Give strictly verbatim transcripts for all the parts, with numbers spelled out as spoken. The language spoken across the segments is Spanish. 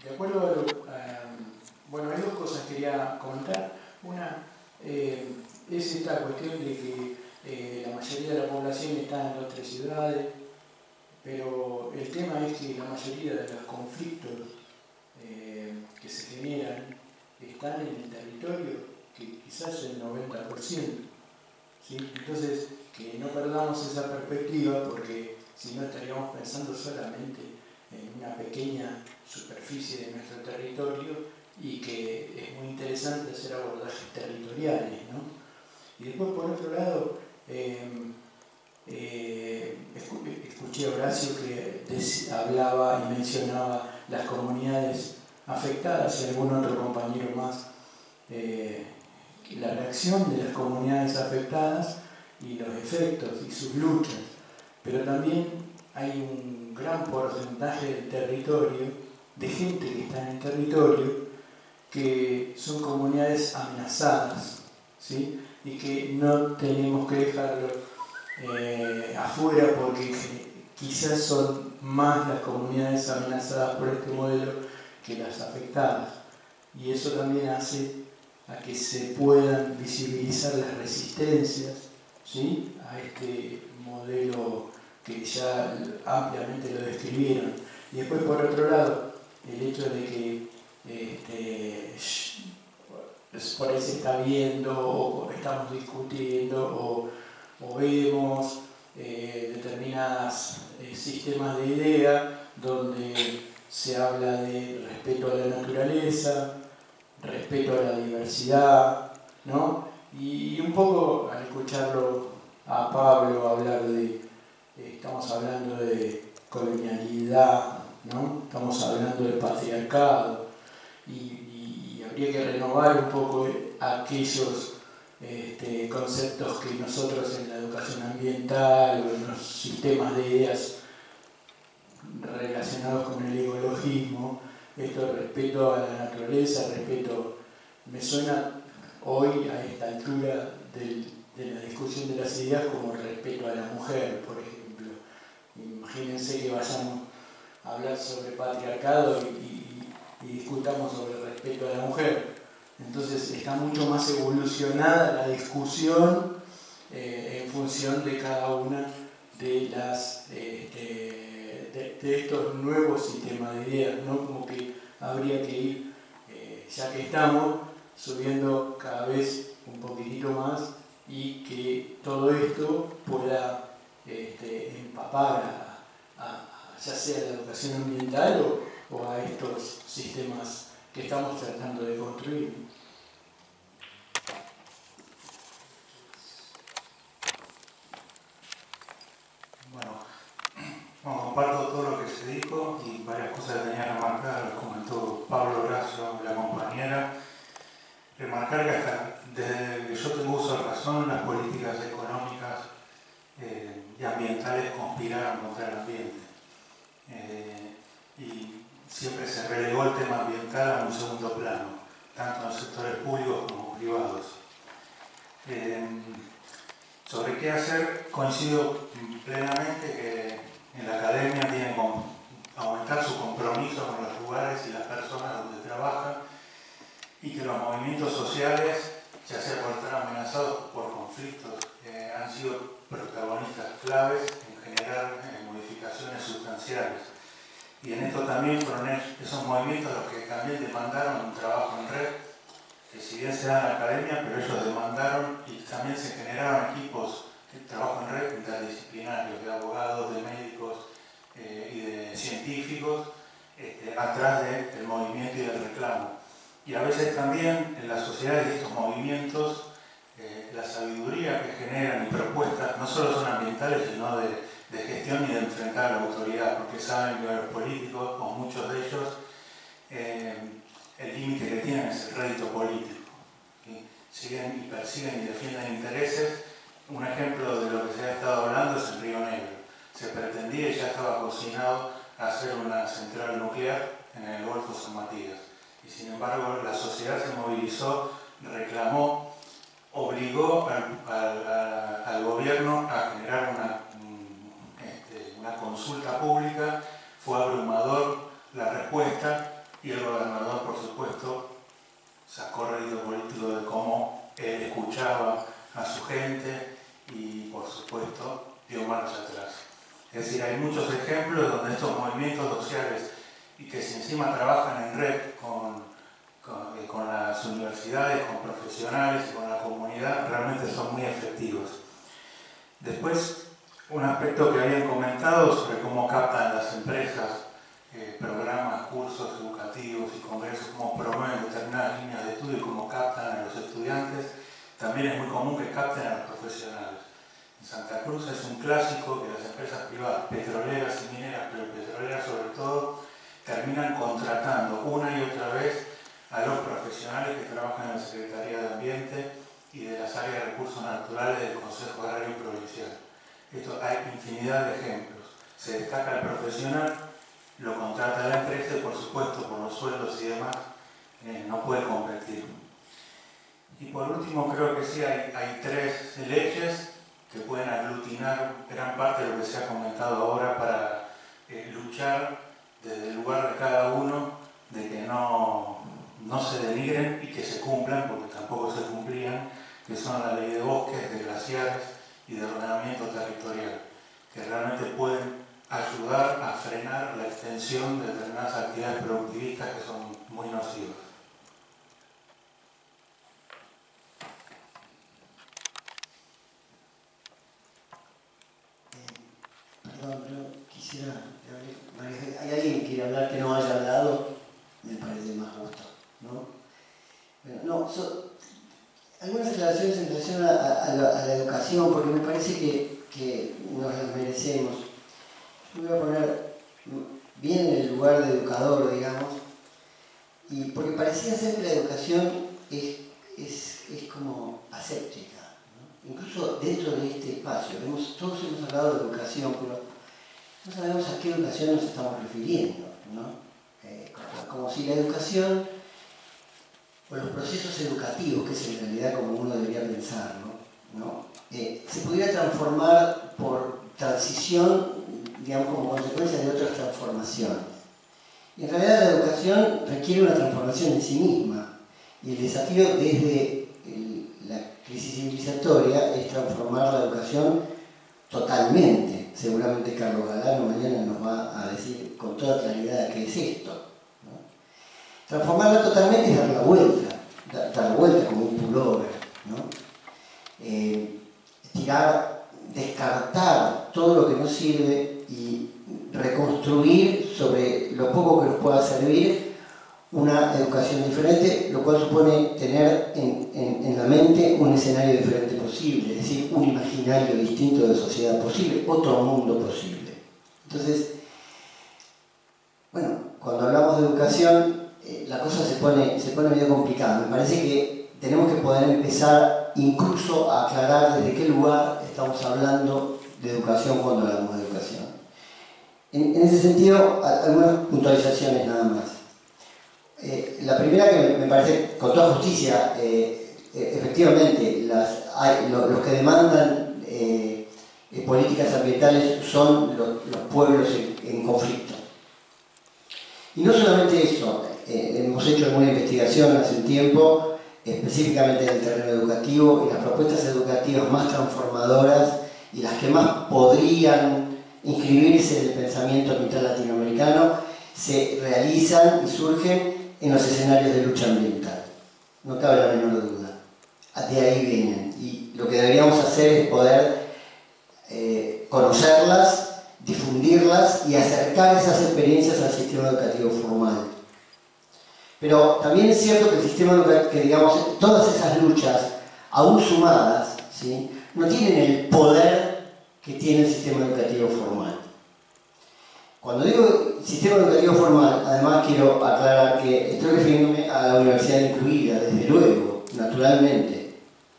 de acuerdo a lo, a, bueno, hay dos cosas que quería comentar. Una eh, es esta cuestión de que eh, la mayoría de la población está en dos o tres ciudades, pero el tema es que la mayoría de los conflictos eh, que se generan están en el territorio, que quizás es el noventa por ciento. ¿Sí? Entonces, que no perdamos esa perspectiva, porque si no estaríamos pensando solamente en una pequeña superficie de nuestro territorio, y que es muy interesante hacer abordajes territoriales, ¿no? Y después, por otro lado, eh, eh, escuché a Horacio que hablaba y mencionaba las comunidades afectadas, y algún otro compañero más, eh, la reacción de las comunidades afectadas y los efectos y sus luchas. Pero también hay un gran porcentaje del territorio, de gente que está en el territorio, que son comunidades amenazadas, ¿sí? Y que no tenemos que dejarlo eh, afuera, porque quizás son más las comunidades amenazadas por este modelo que las afectadas. Y eso también hace a que se puedan visibilizar las resistencias, ¿sí?, a este modelo que ya ampliamente lo describieron. Y después, por otro lado, el hecho de que este, por ahí se está viendo, o estamos discutiendo, o, o vemos eh, determinados eh, sistemas de idea donde se habla de respeto a la naturaleza, respeto a la diversidad, ¿no? Y un poco al escucharlo a Pablo hablar de, eh, estamos hablando de colonialidad, ¿no? Estamos hablando de patriarcado, y, y, y habría que renovar un poco aquellos este, conceptos que nosotros en la educación ambiental o en los sistemas de ideas relacionados con el ecologismo, esto de respeto a la naturaleza, respeto, me suena hoy a esta altura del, de la discusión de las ideas como el respeto a la mujer, por ejemplo. Imagínense que vayamos a hablar sobre patriarcado y, y, y discutamos sobre el respeto a la mujer. Entonces está mucho más evolucionada la discusión eh, en función de cada una de las eh, de, de estos nuevos sistemas de ideas, ¿no? Como que habría que ir, eh, ya que estamos, subiendo cada vez un poquitito más, y que todo esto pueda este, empapar a, a, ya sea la educación ambiental o, o a estos sistemas que estamos tratando de construir. Bueno, bueno, comparto todo lo que se dijo y varias cosas que tenía remarcadas, las comentó Pablo, Horacio, la compañera. Remarcar que hasta desde que yo tengo uso de razón, las políticas económicas eh, y ambientales conspiraron contra el ambiente. Eh, y siempre se relegó el tema ambiental a un segundo plano, tanto en los sectores públicos como privados. Eh, sobre qué hacer, coincido plenamente que en la academia tiene que aumentar su compromiso con los lugares y las personas donde trabaja, y que los movimientos sociales, ya sea por estar amenazados por conflictos, eh, han sido protagonistas claves en generar eh, modificaciones sustanciales. Y en esto también fueron esos movimientos los que también demandaron un trabajo en red, que si bien se da en la academia, pero ellos demandaron, y también se generaron equipos de trabajo en red interdisciplinarios, de abogados, de médicos eh, y de científicos, este, atrás del movimiento y del reclamo. Y a veces también en las sociedades de estos movimientos, eh, la sabiduría que generan y propuestas no solo son ambientales, sino de, de gestión y de enfrentar a la autoridad, porque saben que los políticos, o muchos de ellos, eh, el límite que tienen es el rédito político. ¿Sí? Siguen y persiguen y defienden intereses. Un ejemplo de lo que se ha estado hablando es el Río Negro. Se pretendía y ya estaba cocinado hacer una central nuclear en el Golfo San Matías. Y sin embargo la sociedad se movilizó, reclamó, obligó al, al, al gobierno a generar una, este, una consulta pública. Fue abrumador la respuesta, y el gobernador, por supuesto, sacó rédito político de cómo él escuchaba a su gente y, por supuesto, dio marcha atrás. Es decir, hay muchos ejemplos donde estos movimientos sociales, y que si encima trabajan en red con, con, eh, con las universidades, con profesionales y con la comunidad, realmente son muy efectivos. Después, un aspecto que habían comentado sobre cómo captan las empresas eh, programas, cursos educativos y congresos, cómo promueven determinadas líneas de estudio y cómo captan a los estudiantes. También es muy común que capten a los profesionales. En Santa Cruz es un clásico que las empresas privadas, petroleras y mineras, pero petroleras sobre todo, terminan contratando una y otra vez a los profesionales que trabajan en la Secretaría de Ambiente y de las áreas de recursos naturales del Consejo Agrario Provincial. Esto hay infinidad de ejemplos. Se destaca el profesional, lo contrata la empresa y, por supuesto, por los sueldos y demás, eh, no puede competir. Y por último, creo que sí hay, hay tres leyes que pueden aglutinar gran parte de lo que se ha comentado ahora para eh, luchar desde el lugar de cada uno, de que no, no se denigren y que se cumplan, porque tampoco se cumplían, que son la ley de bosques, de glaciares y de ordenamiento territorial, que realmente pueden ayudar a frenar la extensión de determinadas actividades productivistas que son muy nocivas. Perdón, pero quisiera, ¿hay alguien que quiere hablar que no haya hablado? Me parece más justo, ¿no? Bueno, no, so, algunas aclaraciones en relación a, a, a, la, a la educación, porque me parece que, que nos las merecemos. Yo me voy a poner bien en el lugar de educador, digamos, y porque parecía ser que la educación es, es, es como aséptica. Incluso dentro de este espacio, vemos, todos hemos hablado de educación, pero no sabemos a qué educación nos estamos refiriendo, ¿no? Eh, como, como si la educación, o los procesos educativos, que es en realidad como uno debería pensar, ¿no? ¿no? Eh, se pudiera transformar por transición, digamos, como consecuencia de otras transformaciones. Y en realidad la educación requiere una transformación en sí misma, y el desafío desde el, la crisis civilizatoria es transformar la educación totalmente. Seguramente Carlos Galano mañana nos va a decir con toda claridad qué es esto, ¿no? Transformarla totalmente es dar la vuelta, dar, dar la vuelta como un pullover, ¿no? Eh, tirar, descartar todo lo que no sirve y reconstruir sobre lo poco que nos pueda servir una educación diferente, lo cual supone tener en, en, en la mente un escenario diferente posible, es decir, un imaginario distinto de sociedad posible, otro mundo posible. Entonces, bueno, cuando hablamos de educación, eh, la cosa se pone, se pone medio complicada. Me parece que tenemos que poder empezar incluso a aclarar desde qué lugar estamos hablando de educación cuando hablamos de educación. En, en ese sentido, algunas puntualizaciones nada más. Eh, la primera que me parece, con toda justicia, eh, efectivamente, las, hay, lo, los que demandan eh, eh, políticas ambientales son los, los pueblos en, en conflicto. Y no solamente eso, eh, hemos hecho alguna investigación hace un tiempo, específicamente en el terreno educativo, y las propuestas educativas más transformadoras y las que más podrían inscribirse en el pensamiento ambiental latinoamericano se realizan y surgen en los escenarios de lucha ambiental. No cabe la menor duda. De ahí vienen. Y lo que deberíamos hacer es poder eh, conocerlas, difundirlas y acercar esas experiencias al sistema educativo formal. Pero también es cierto que el sistema educativo, que digamos, todas esas luchas, aún sumadas, ¿sí?, no tienen el poder que tiene el sistema educativo formal. Cuando digo sistema educativo formal, además quiero aclarar que estoy refiriéndome a la universidad incluida, desde luego, naturalmente.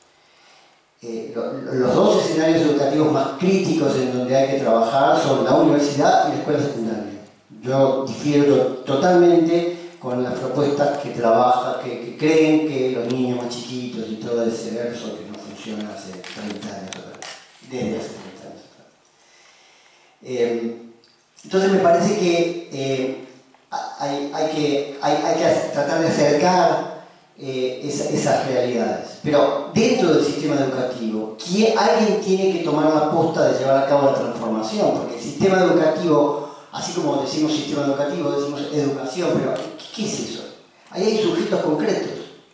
Eh, lo, los dos escenarios educativos más críticos en donde hay que trabajar son la universidad y la escuela secundaria. Yo difiero totalmente con las propuestas que trabajan, que, que creen que los niños más chiquitos y todo ese verso que no funciona hace treinta años atrás, desde hace treinta años atrás. Eh, Entonces me parece que eh, hay, hay, que, hay, hay que tratar de acercar eh, esa, esas realidades. Pero dentro del sistema educativo, ¿quién, alguien tiene que tomar la posta de llevar a cabo la transformación, porque el sistema educativo, así como decimos sistema educativo, decimos educación, pero ¿qué, qué es eso? Ahí hay sujetos concretos.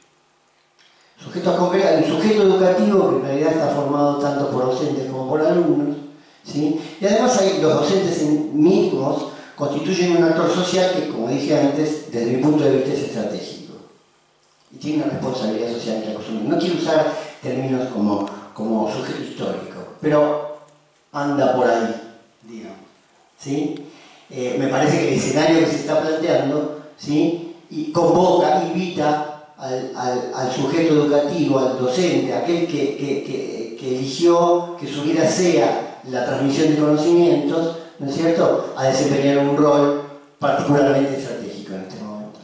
Sujetos concretos, hay un sujeto educativo que en realidad está formado tanto por docentes como por alumnos, ¿sí? Y además hay, los docentes mismos constituyen un actor social que, como dije antes, desde mi punto de vista es estratégico y tiene una responsabilidad social que asumir. No quiero usar términos como, como sujeto histórico, pero anda por ahí, digamos, ¿sí? Eh, me parece que el escenario que se está planteando, ¿sí? Y convoca, invita Al, al, al sujeto educativo, al docente, aquel que, que, que, que eligió que su vida sea la transmisión de conocimientos, ¿no es cierto?, a desempeñar un rol particularmente estratégico en este momento.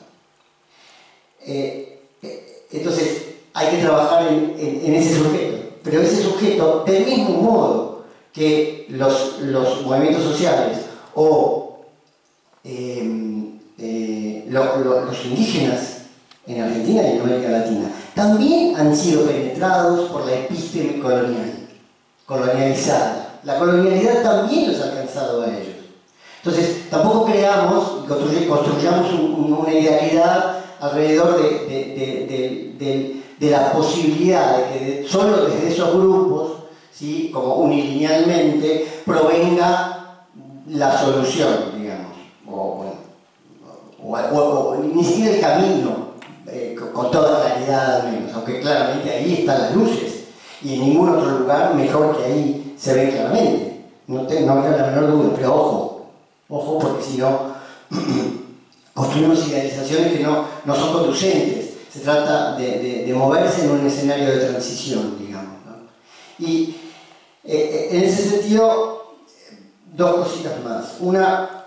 Eh, eh, entonces, hay que trabajar en, en, en ese sujeto, pero ese sujeto, del mismo modo que los, los movimientos sociales o eh, eh, lo, lo, los indígenas en Argentina y en América Latina, también han sido penetrados por la episteme colonial, colonializada. La colonialidad también los ha alcanzado a ellos. Entonces, tampoco creamos y construyamos un, una idealidad alrededor de, de, de, de, de, de la posibilidad de que de, solo desde esos grupos, ¿sí?, como unilinealmente, provenga la solución, digamos, o, bueno, o, o, o ni siquiera el camino. Eh, con, con toda claridad al menos, aunque claramente ahí están las luces y en ningún otro lugar mejor que ahí se ven claramente, no tengo no la menor duda, pero ojo, ojo porque si no construimos idealizaciones que no, no son conducentes, se trata de, de, de moverse en un escenario de transición, digamos, ¿no? Y eh, en ese sentido, dos cositas más, una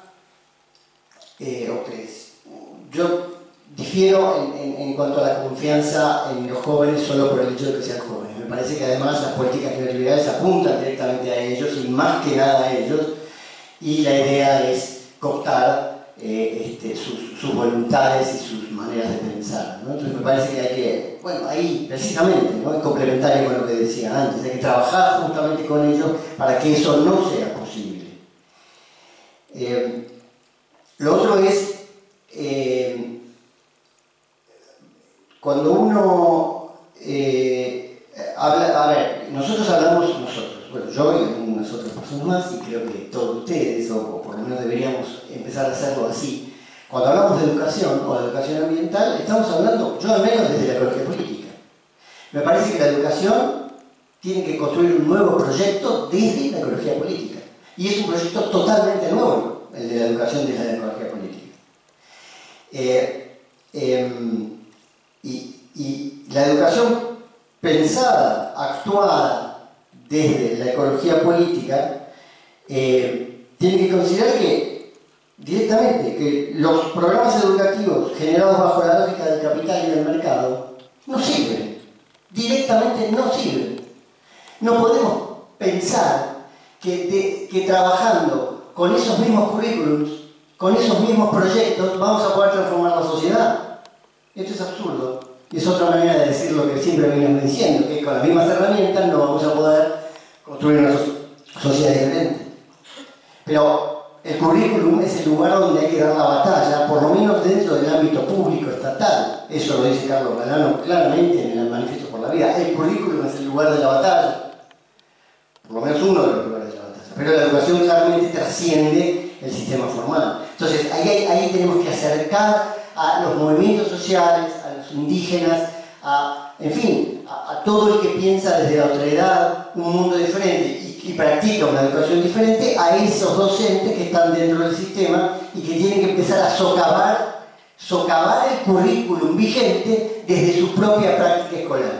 eh, o tres, yo difiero en, en, en cuanto a la confianza en los jóvenes solo por el hecho de que sean jóvenes. Me parece que además las políticas neoliberales apuntan directamente a ellos y más que nada a ellos, y la idea es cooptar eh, este, sus, sus voluntades y sus maneras de pensar, ¿no? Entonces me parece que hay que, bueno, ahí precisamente, ¿no?, es complementario con lo que decía antes, hay que trabajar justamente con ellos para que eso no sea posible. Eh, lo otro es eh, cuando uno eh, habla, a ver, nosotros hablamos, nosotros, bueno, yo y algunas otras personas más, y creo que todos ustedes, o, o por lo menos deberíamos empezar a hacerlo así, cuando hablamos de educación o de educación ambiental, estamos hablando, yo al menos desde la ecología política. Me parece que la educación tiene que construir un nuevo proyecto desde la ecología política, y es un proyecto totalmente nuevo, el de la educación desde la ecología política. Eh, eh, Y, y la educación pensada, actuada desde la ecología política, eh, tiene que considerar que directamente que los programas educativos generados bajo la lógica del capital y del mercado no sirven, directamente no sirven. No podemos pensar que, de, que trabajando con esos mismos currículums, con esos mismos proyectos, vamos a poder transformar la sociedad. Esto es absurdo, y es otra manera de decir lo que siempre venimos diciendo, que con las mismas herramientas no vamos a poder construir una sociedad diferente. Pero el currículum es el lugar donde hay que dar la batalla, por lo menos dentro del ámbito público estatal. Eso lo dice Carlos Galano claramente en el Manifiesto por la Vida. El currículum es el lugar de la batalla, por lo menos uno de los lugares de la batalla. Pero la educación claramente trasciende el sistema formal. Entonces ahí, ahí tenemos que acercar a los movimientos sociales, a los indígenas, a, en fin, a, a todo el que piensa desde la otredad un mundo diferente y, y practica una educación diferente, a esos docentes que están dentro del sistema y que tienen que empezar a socavar, socavar el currículum vigente desde su propia práctica escolar.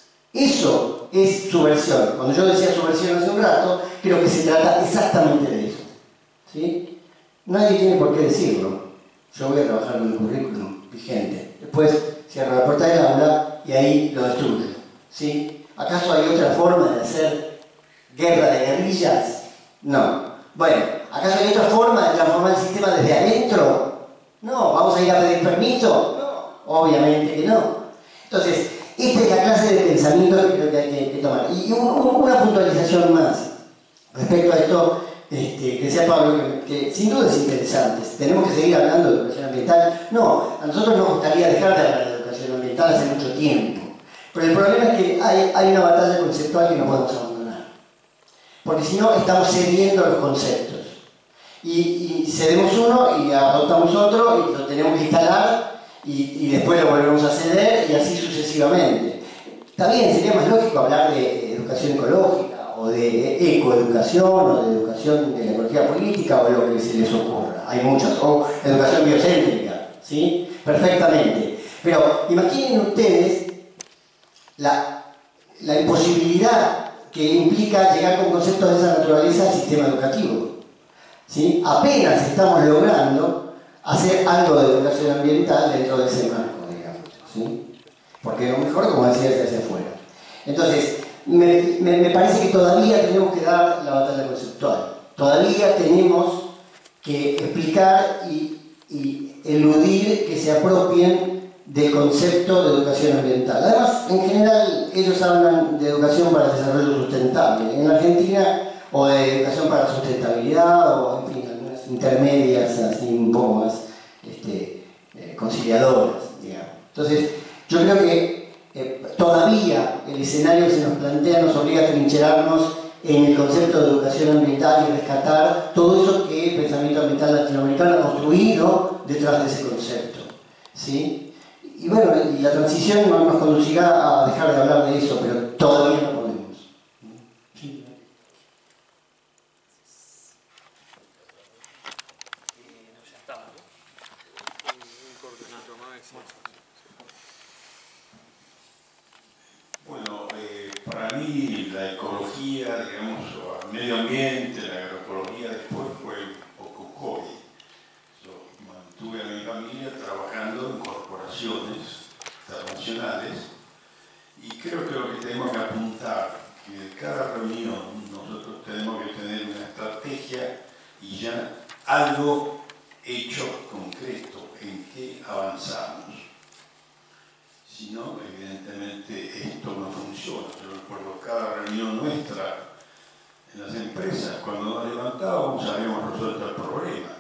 Eso es subversión. Cuando yo decía subversión hace un rato, creo que se trata exactamente de eso, ¿sí? Nadie tiene por qué decirlo. Yo voy a trabajar con el currículum vigente. Después cierro la puerta del aula y ahí lo destruyo, ¿sí? ¿Acaso hay otra forma de hacer guerra de guerrillas? No. Bueno, ¿acaso hay otra forma de transformar el sistema desde adentro? No, ¿vamos a ir a pedir permiso? No, obviamente que no. Entonces, esta es la clase de pensamiento que creo que hay que, que tomar. Y un, un, una puntualización más respecto a esto, este, que decía Pablo, que, que sin duda es interesante. Tenemos que seguir hablando de educación ambiental. No, a nosotros nos gustaría dejar de hablar de educación ambiental hace mucho tiempo. Pero el problema es que hay, hay una batalla conceptual que no podemos abandonar. Porque si no, estamos cediendo los conceptos. Y, y cedemos uno y adoptamos otro y lo tenemos que instalar y, y después lo volvemos a ceder y así sucesivamente. También sería más lógico hablar de educación ecológica o de ecoeducación o de educación de la ecología política o lo que se les ocurra. Hay muchas. O educación biocéntrica, ¿sí? Perfectamente. Pero imaginen ustedes la, la imposibilidad que implica llegar con conceptos de esa naturaleza al sistema educativo. ¿Sí? Apenas estamos logrando hacer algo de educación ambiental dentro de ese marco, digamos, ¿sí? Porque lo mejor, como decía, es hacia afuera. Entonces, me, me, me parece que todavía tenemos que dar la batalla conceptual. Todavía tenemos que explicar y, y eludir que se apropien del concepto de educación ambiental. Además, en general, ellos hablan de educación para el desarrollo sustentable. En Argentina, o de educación para la sustentabilidad, o en fin, algunas intermedias así un poco más este, eh, conciliadoras, digamos. Entonces, yo creo que eh, todavía el escenario que se nos plantea nos obliga a trincherarnos en el concepto de educación ambiental y rescatar todo eso que el pensamiento ambiental latinoamericano ha construido detrás de ese concepto, ¿sí? Y bueno, y la transición nos conducirá a dejar de hablar de eso, pero todavía no podemos. Bueno, eh, para mí la ecología, digamos, o el medio ambiente, la agroecología después fue un poco hobby. Yo mantuve a mi familia trabajando en corporaciones internacionales y creo que lo que tenemos que apuntar, que en cada reunión nosotros tenemos que tener una estrategia y ya algo hecho concreto en que avanzamos. Si no, evidentemente esto no funciona. Yo recuerdo cada reunión nuestra en las empresas, cuando nos levantábamos habíamos resuelto el problema.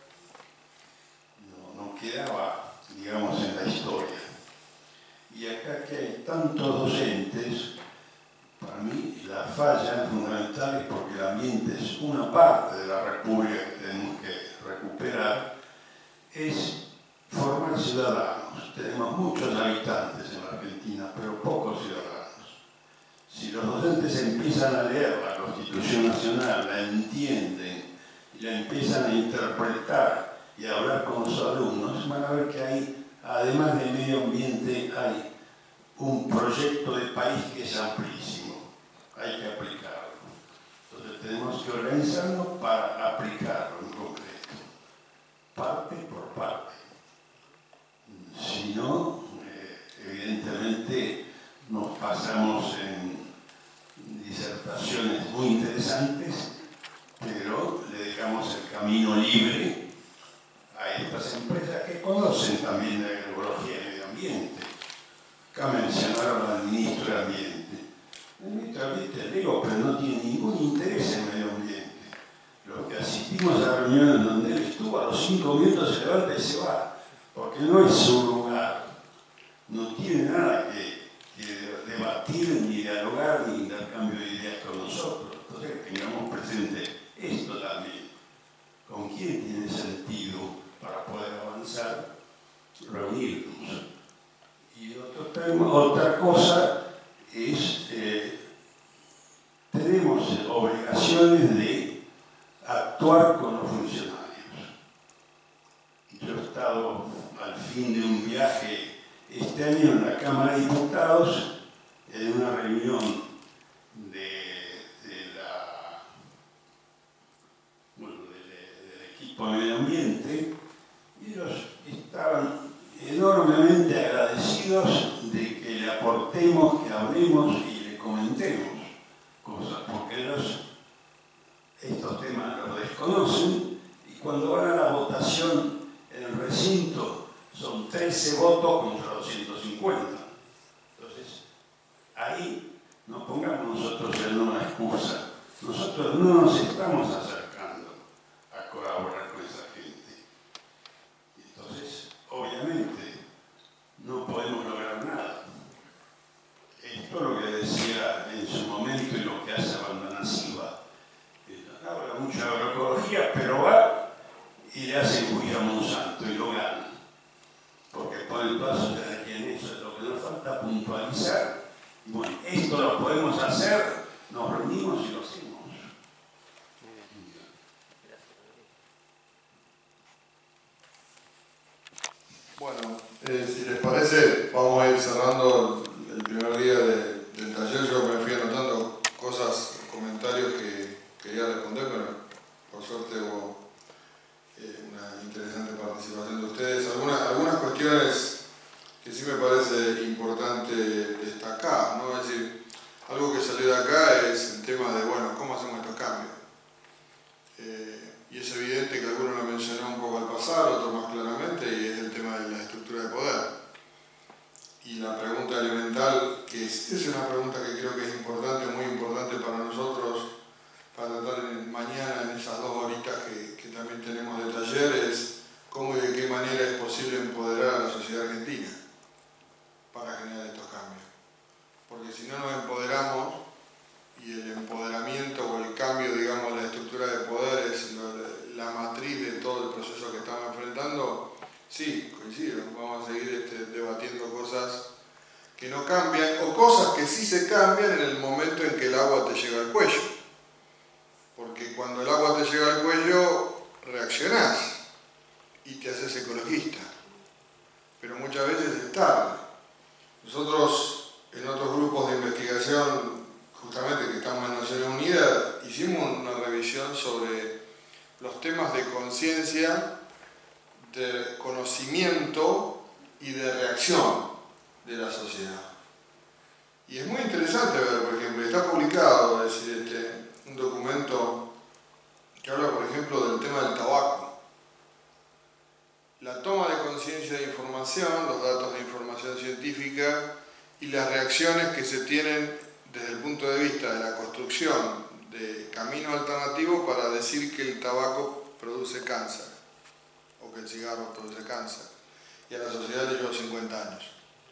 No, no quedaba, digamos, en la historia. Y acá que hay tantos docentes, para mí la falla fundamental es porque el ambiente es una parte de la república que tenemos que recuperar, es formar ciudadanos. Tenemos muchos habitantes en la Argentina, pero pocos ciudadanos. Si los docentes empiezan a leer la Constitución Nacional, la entienden y la empiezan a interpretar y a hablar con los alumnos, van a ver que hay, además del medio ambiente, hay un proyecto de país que es amplísimo. Hay que aplicarlo. Entonces tenemos que organizarnos para aplicarlo en concreto, parte por parte. Si no, eh, evidentemente nos pasamos en disertaciones muy interesantes, pero le dejamos el camino libre a estas empresas que conocen también la agroecología y el medio ambiente. Acá mencionaron al ministro de Ambiente. El ministro de Ambiente es lego, pero no tiene ningún interés en el medio ambiente. Los que asistimos a reuniones donde él estuvo, a los cinco minutos se levanta y se va. Porque no es su lugar, no tiene nada que, que debatir, ni dialogar, ni intercambio de ideas con nosotros. Entonces que tengamos presente esto también. ¿Con quién tiene sentido para poder avanzar? Reunirnos. Y otro tema, otra cosa es, eh, tenemos obligaciones de actuar con los funcionarios. Yo he estado al fin de un viaje este año en la Cámara de Diputados, en una reunión de, de la, bueno, del, del equipo de medio ambiente, y ellos estaban enormemente agradecidos de que le aportemos, que hablemos y le comentemos cosas, porque ellos estos temas los desconocen y cuando van a la votación en el recinto votos contra doscientos cincuenta. Entonces, ahí no pongamos nosotros en una excusa. Nosotros no nos estamos acercando a colaborar con esa gente. Entonces, obviamente, no podemos lograr nada. Esto es lo que decía en su momento y lo que hace Abandanasiva. Habla mucho de agroecología, pero va y le hace bulla a Monsanto y lo gana. Porque por el paso de aquí en eso es lo que nos falta puntualizar. Y bueno, esto lo podemos hacer, nos reunimos y lo hacemos. Bueno, eh, si les parece, vamos a ir cerrando el, el primer día de, del taller. Yo me fui anotando cosas, comentarios que quería responder, pero por suerte hubo eh, una interesante participación de ustedes. Algunas, algunas cuestiones que sí me parece importante destacar, ¿no? Es decir, algo que salió de acá es el tema de, bueno, ¿cómo hacemos estos cambios? Eh, y es evidente que alguno lo mencionó un poco al pasar, otro más claramente, y es el tema de la estructura de poder. Y la pregunta elemental, que es, es una pregunta que creo que es importante, muy importante para nosotros, para tratar en, mañana en esas dos horitas que, que también tenemos de taller, es cómo y de qué manera es posible empoderar a la sociedad argentina para generar estos cambios. Porque si no nos empoderamos, y el empoderamiento o el cambio, digamos, de la estructura de poder es la matriz de todo el proceso que estamos enfrentando, sí, coincido, vamos a seguir este, debatiendo cosas que no cambian, o cosas que sí se cambian en el momento en que el agua te llega al cuello. Porque cuando el agua te llega al cuello, reaccionás y te haces ecologista. Pero muchas veces es tarde. Nosotros, en otros grupos de investigación, justamente que estamos en Naciones Unidas, hicimos una revisión sobre los temas de conciencia, de conocimiento y de reacción de la sociedad. Y es muy interesante ver, por ejemplo, está publicado, es decir, este, un documento que habla, por ejemplo, del tema del tabaco. La toma de conciencia de información, los datos de información científica y las reacciones que se tienen desde el punto de vista de la construcción de caminos alternativos para decir que el tabaco produce cáncer o que el cigarro produce cáncer. Y a la sociedad le llevó cincuenta años.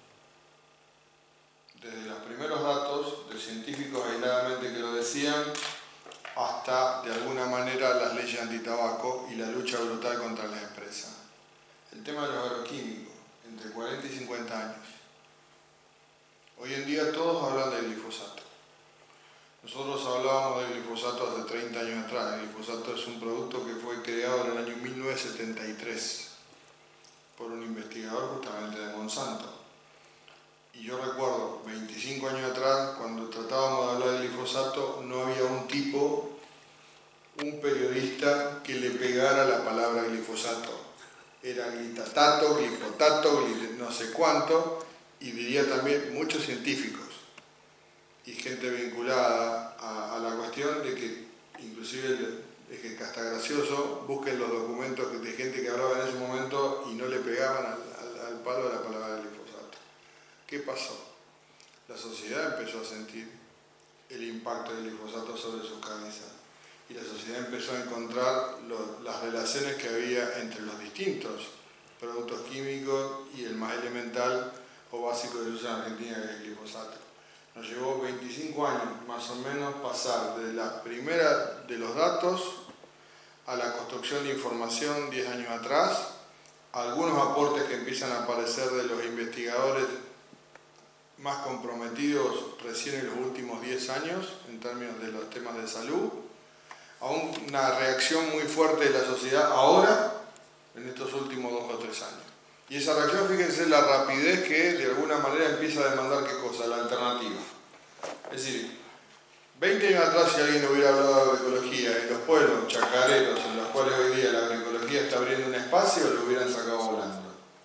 Desde los primeros datos de científicos aisladamente que lo decían hasta, de alguna manera, las leyes antitabaco y la lucha brutal contra las empresas. El tema de los agroquímicos, entre cuarenta y cincuenta años. Hoy en día todos hablan del glifosato. Nosotros hablábamos del glifosato hace treinta años atrás. El glifosato es un producto que fue creado en el año mil novecientos setenta y tres por un investigador justamente de Monsanto. Y yo recuerdo, veinticinco años atrás, cuando tratábamos de hablar del glifosato, no había un tipo, un periodista que le pegara la palabra glifosato. Era glitatato, glifotato, glit no sé cuánto, y diría también muchos científicos y gente vinculada a, a la cuestión de que, inclusive, es que hasta gracioso, busquen los documentos de gente que hablaba en ese momento y no le pegaban al, al, al palo de la palabra glifosato. ¿Qué pasó? La sociedad empezó a sentir el impacto del glifosato sobre sus cabezas y la sociedad empezó a encontrar lo, las relaciones que había entre los distintos productos químicos y el más elemental o básico de uso en Argentina, que es el glifosato. Nos llevó veinticinco años, más o menos, pasar de la primera de los datos a la construcción de información diez años atrás, algunos aportes que empiezan a aparecer de los investigadores más comprometidos recién en los últimos diez años, en términos de los temas de salud, a una reacción muy fuerte de la sociedad ahora, en estos últimos dos o tres años. Y esa reacción, fíjense la rapidez que de alguna manera empieza a demandar qué cosa, la alternativa. Es decir, veinte años atrás si alguien hubiera hablado de agroecología en los pueblos chacareros en los cuales hoy día la agroecología está abriendo un espacio, lo hubieran sacado volando.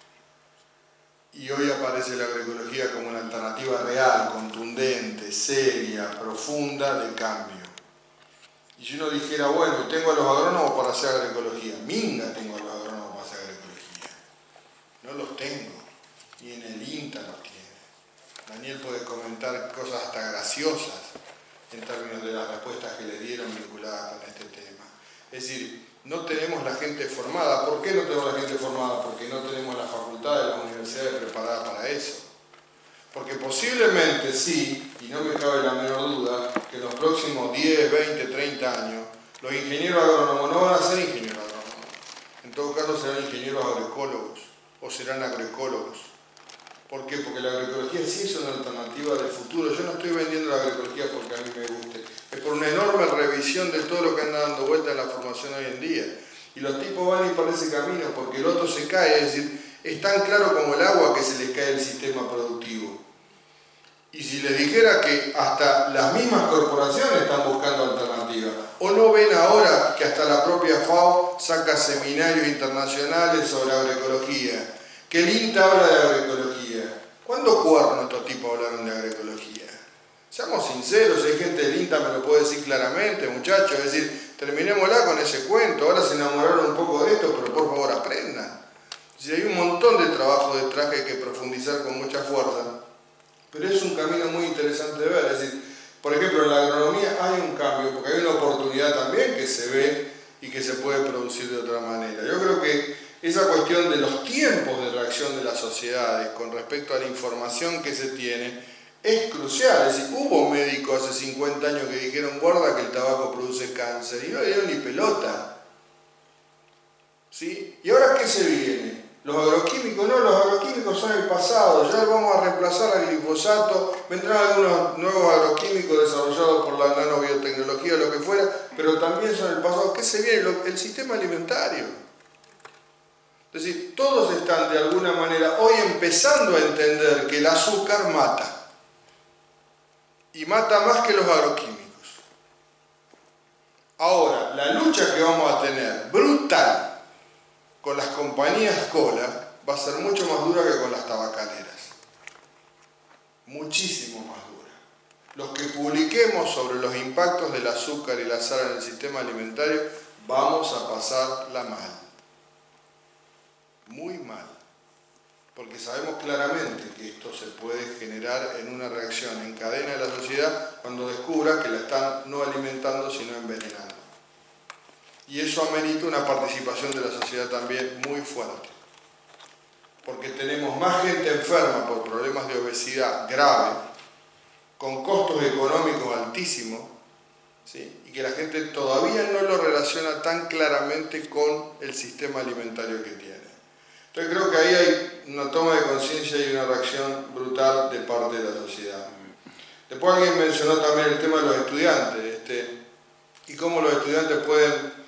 Y hoy aparece la agroecología como una alternativa real, contundente, seria, profunda de cambio. Y si uno dijera, bueno, tengo a los agrónomos para hacer agroecología, minga tengo a los agrónomos para hacer agroecología. No los tengo. y en el INTA los tiene. Daniel puede comentar cosas hasta graciosas en términos de las respuestas que le dieron vinculadas con este tema. Es decir, no tenemos la gente formada. ¿Por qué no tenemos la gente formada? Porque no tenemos la facultad de las universidades preparadas para eso. Porque posiblemente sí, y no me cabe la menor duda, que en los próximos diez, veinte, treinta años, los ingenieros agrónomos no van a ser ingenieros agrónomos. En todo caso serán ingenieros agroecólogos o serán agroecólogos. ¿Por qué? Porque la agroecología sí es una alternativa del futuro. Yo no estoy vendiendo la agroecología porque a mí me guste. Es por una enorme revisión de todo lo que anda dando vuelta en la formación hoy en día. Y los tipos van a ir por ese camino porque el otro se cae. Es decir, es tan claro como el agua que se les cae el sistema productivo. Y si les dijera que hasta las mismas corporaciones están buscando alternativas, o no ven ahora que hasta la propia FAO saca seminarios internacionales sobre agroecología, que el INTA habla de agroecología. ¿Cuándo cuerno estos tipos hablaron de agroecología? Seamos sinceros, hay gente del INTA me lo puede decir claramente, muchachos, es decir, terminémosla con ese cuento, ahora se enamoraron un poco de esto, pero por favor aprendan. Es decir, hay un montón de trabajo detrás que hay que profundizar con mucha fuerza, pero es un camino muy interesante de ver. Es decir, por ejemplo, en la agronomía hay un cambio, porque hay una oportunidad también que se ve y que se puede producir de otra manera. Yo creo que esa cuestión de los tiempos de reacción de las sociedades con respecto a la información que se tiene es crucial. Es decir, hubo médicos hace cincuenta años que dijeron, guarda que el tabaco produce cáncer, y no le dieron ni pelota. ¿Sí? ¿Y ahora qué se viene? Los agroquímicos, no, los agroquímicos son el pasado, ya vamos a reemplazar al glifosato, vendrán algunos nuevos agroquímicos desarrollados por la nanobiotecnología o lo que fuera, pero también son el pasado. ¿Qué se viene? El sistema alimentario. Es decir, todos están de alguna manera hoy empezando a entender que el azúcar mata, y mata más que los agroquímicos. Ahora, la lucha que vamos a tener, brutal, con las compañías cola, va a ser mucho más dura que con las tabacaleras. Muchísimo más dura. Los que publiquemos sobre los impactos del azúcar y la sal en el sistema alimentario, vamos a pasarla mal. Muy mal. Porque sabemos claramente que esto se puede generar en una reacción en cadena de la sociedad cuando descubra que la están no alimentando sino envenenando. Y eso amerita una participación de la sociedad también muy fuerte. Porque tenemos más gente enferma por problemas de obesidad grave, con costos económicos altísimos, ¿sí? Y que la gente todavía no lo relaciona tan claramente con el sistema alimentario que tiene. Entonces creo que ahí hay una toma de conciencia y una reacción brutal de parte de la sociedad. Después alguien mencionó también el tema de los estudiantes, este, y cómo los estudiantes pueden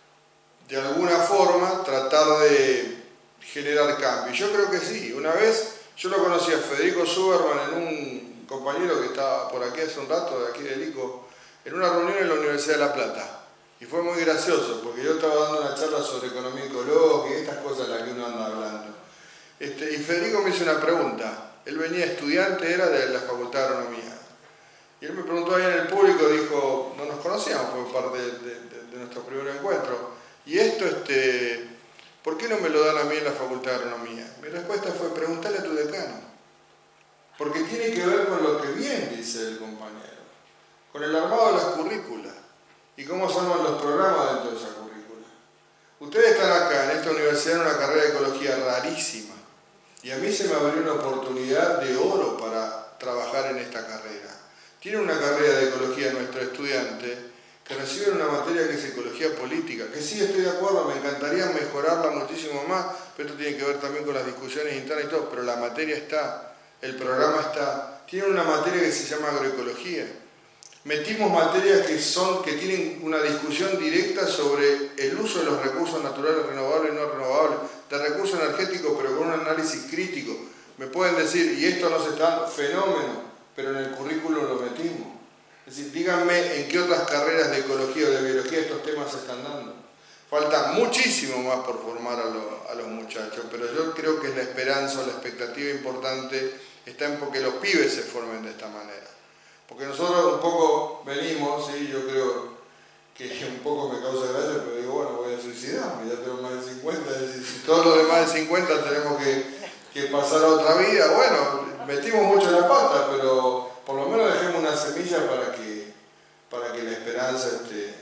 de alguna forma tratar de generar cambio. Yo creo que sí. Una vez yo lo conocí a Federico Suberman, en un compañero que estaba por aquí hace un rato, de aquí de Lico, en una reunión en la Universidad de La Plata. Y fue muy gracioso, porque yo estaba dando una charla sobre economía ecológica y estas cosas de las que uno anda hablando. Este, y Federico me hizo una pregunta. Él venía estudiante, era de la Facultad de Agronomía. Y él me preguntó ahí en el público, dijo, no nos conocíamos, fue parte de, de, de nuestro primer encuentro. Y esto, este, ¿por qué no me lo dan a mí en la Facultad de Agronomía? Mi respuesta fue, preguntarle a tu decano. Porque tiene que ver con lo que bien dice el compañero, con el armado de las currículas y cómo se arman los programas dentro de esa currícula. Ustedes están acá en esta universidad en una carrera de ecología rarísima y a mí se me abrió una oportunidad de oro para trabajar en esta carrera. Tiene una carrera de ecología nuestro estudiante que reciben una materia que es ecología política, que sí estoy de acuerdo, me encantaría mejorarla muchísimo más, pero esto tiene que ver también con las discusiones internas y todo, pero la materia está, el programa está. Tienen una materia que se llama agroecología. Metimos materias que, son, que tienen una discusión directa sobre el uso de los recursos naturales renovables y no renovables, de recursos energéticos, pero con un análisis crítico. Me pueden decir, y esto no se está dando, fenómeno, pero en el currículum lo metimos. Es decir, díganme en qué otras carreras de ecología o de biología estos temas se están dando. Falta muchísimo más por formar a, lo, a los muchachos, pero yo creo que la esperanza o la expectativa importante está en que los pibes se formen de esta manera. Porque nosotros un poco venimos, ¿sí? Yo creo que un poco me causa gracia, pero digo, bueno, voy a suicidarme, ya tengo más de cincuenta, es decir, si todos los demás de cincuenta tenemos que que pasar a otra vida. Bueno, metimos mucho la pata, pero por lo menos dejemos una semilla para que, para que la esperanza esté,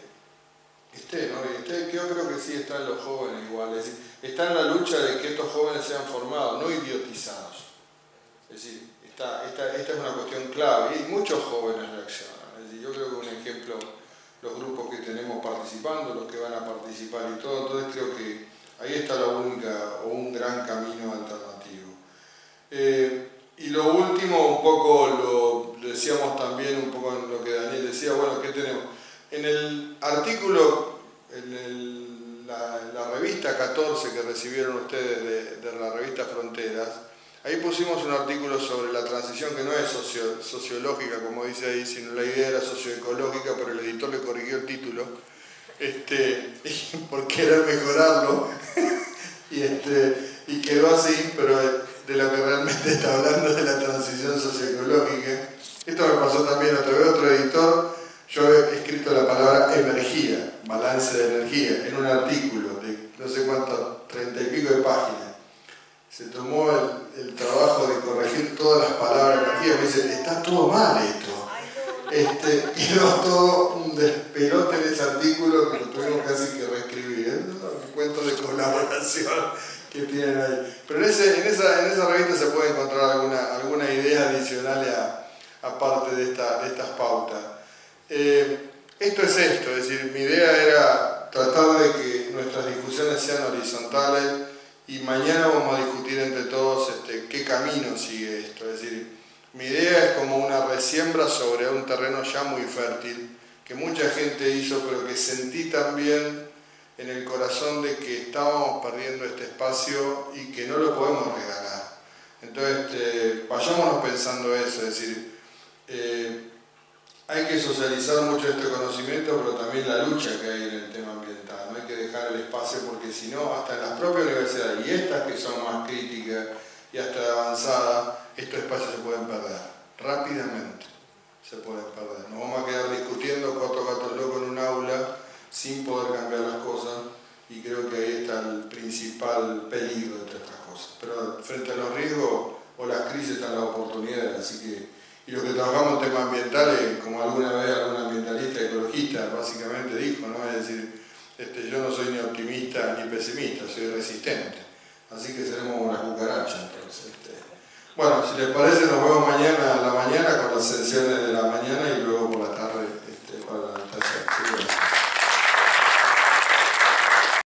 esté, ¿no? Y esté, yo creo que sí está en los jóvenes igual, es decir, está en la lucha de que estos jóvenes sean formados, no idiotizados. Es decir, esta, esta, esta es una cuestión clave y muchos jóvenes reaccionan. Es decir, yo creo que un ejemplo, los grupos que tenemos participando, los que van a participar y todo, entonces creo que ahí está la única o un gran camino alternativo. Eh, y lo último, un poco lo decíamos también, un poco en lo que Daniel decía, bueno, ¿qué tenemos? En el artículo, en el, la, la revista catorce que recibieron ustedes de, de la revista Fronteras, ahí pusimos un artículo sobre la transición que no es socio, sociológica, como dice ahí, sino la idea era socioecológica, pero el editor le corrigió el título, este, por querer mejorarlo, y, este, y quedó así, pero de lo que realmente está hablando de la transición socioecológica. Esto me pasó también otra vez, otro editor, yo he escrito la palabra energía, balance de energía, en un artículo de no sé cuánto, treinta y pico de páginas. Se tomó el, el trabajo de corregir todas las palabras de energía, me dice, está todo mal esto. Este, quedó todo un despelote en ese artículo que lo tuvimos casi que reescribir. Es un cuento de colaboración que tienen ahí. Pero en, ese, en, esa, en esa revista se puede encontrar alguna, alguna idea adicional a, aparte de, esta, de estas pautas. Eh, esto es esto, es decir, mi idea era tratar de que nuestras discusiones sean horizontales y mañana vamos a discutir entre todos este, qué camino sigue esto. Es decir, mi idea es como una resiembra sobre un terreno ya muy fértil, que mucha gente hizo, pero que sentí también en el corazón de que estábamos perdiendo este espacio y que no lo podemos regalar. Entonces, este, vayámonos pensando eso, es decir, eh, hay que socializar mucho este conocimiento, pero también la lucha que hay en el tema ambiental. No hay que dejar el espacio porque si no, hasta en las propias universidades, y estas que son más críticas y hasta avanzadas, estos espacios se pueden perder rápidamente. Se pueden perder. Nos vamos a quedar discutiendo cuatro gatos locos en un aula sin poder cambiar las cosas y creo que ahí está el principal peligro de todas estas cosas. Pero frente a los riesgos o las crisis están las oportunidades, así que y los que trabajamos en temas ambientales, como alguna vez algún ambientalista ecologista básicamente dijo, ¿no? Es decir, este, yo no soy ni optimista ni pesimista, soy resistente. Así que seremos como las cucarachas. Entonces, este. Bueno, si les parece, nos vemos mañana a la mañana con las sesiones de la mañana y luego por la